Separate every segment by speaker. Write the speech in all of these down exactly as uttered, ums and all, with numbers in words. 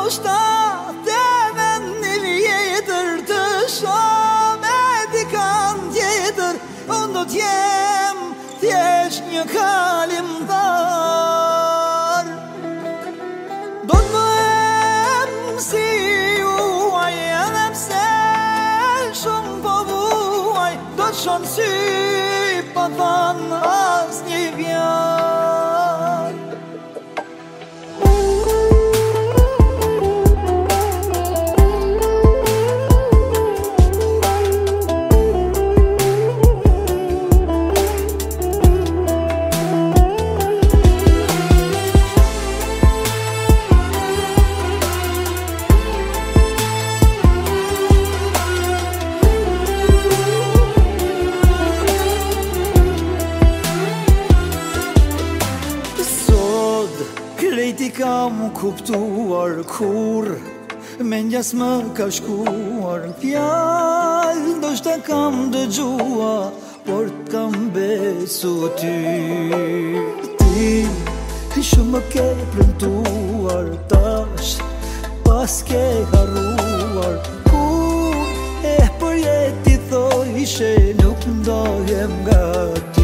Speaker 1: Ndoshta temen një vjetër të shoh me dikan tjetër, unë do t'jem thjesht një kalimtar. Do t'bëhem si juaj edhe pse shumë po vuaj, do t'shon sy pa than as një fjalë. Krejti kam kuptuar kur mendja s'më ka shkuar fjallë, ndoshta kam dëgjua, por t'kam besu ty. Ti shumë më ke premtuar, tash pas ke harruar. Kur e për jeti thojshe nuk ndohem nga ty.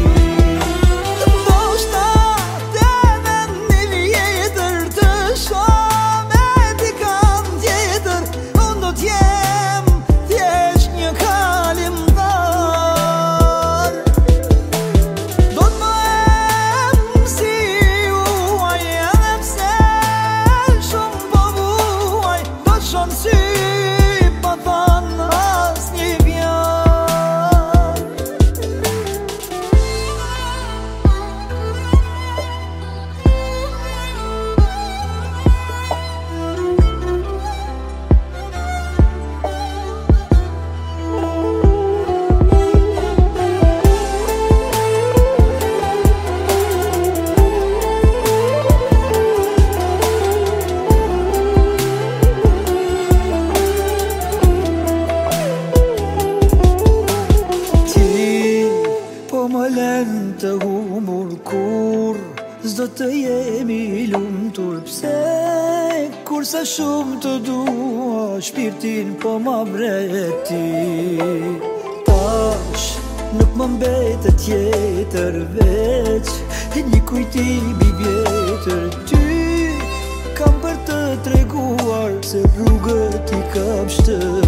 Speaker 1: Të humur kur s'do të jemi lumtur, pse kur sa shumë të dua shpirtin po ma vreti. Tash nuk më mbetet tjetër veç një kujtim i vjetër. Ty kam për të treguar se rrugët i kam shtë